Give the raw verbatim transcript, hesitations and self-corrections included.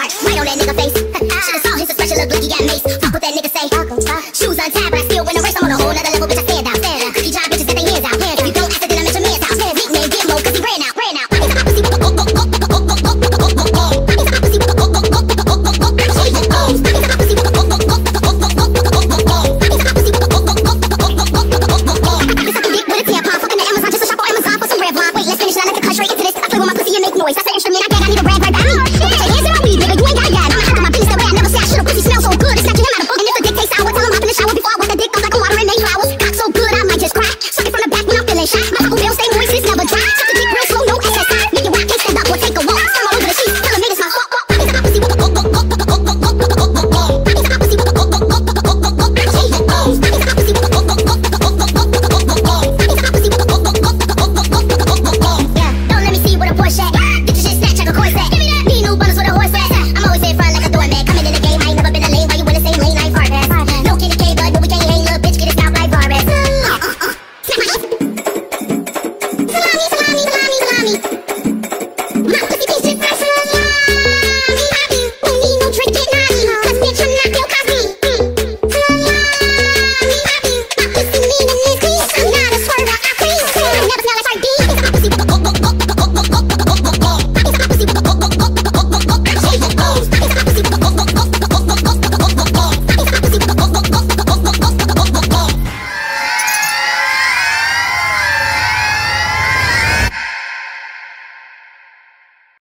heart, right on that nigga face. Should've saw his expression, look like he got mace. Fuck what that nigga say. Shoes untied, but I still win a race. I'm on a whole nother level, bitch. I stand out. Cookie jar bitches got their hands out. If you don't ask it, then I'm at your man's house. Nickname Gitmo, cause he ran out, ran out. Pockets of opposite, pockets of opposite, pockets of opposite, noise. I said